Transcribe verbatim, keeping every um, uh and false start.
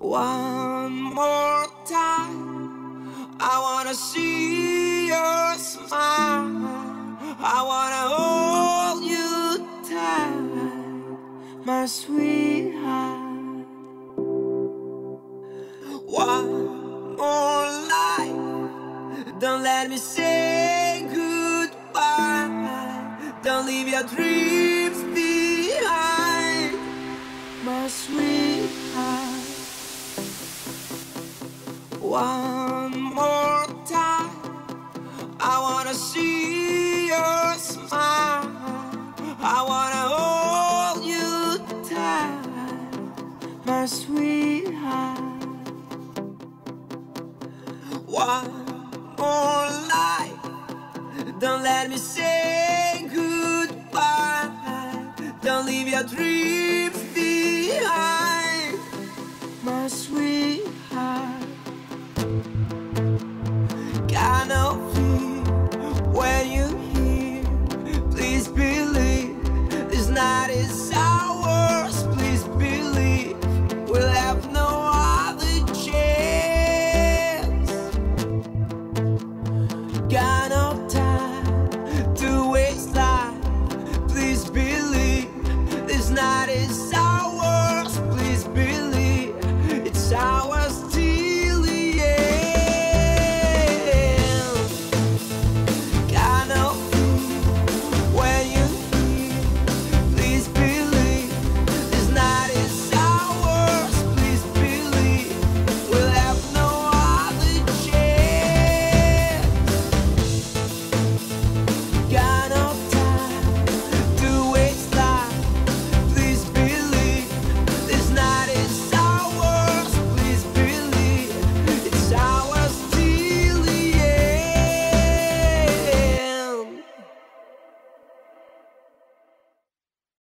One more time, I wanna see your smile. I wanna hold you tight, my sweetheart. One more life, don't let me say goodbye. Don't leave your dreams behind, my sweetheart. One more time, I wanna see your smile. I wanna hold you tight, my sweetheart. One more life, don't let me say goodbye. Don't leave your dreams behind, my sweetheart.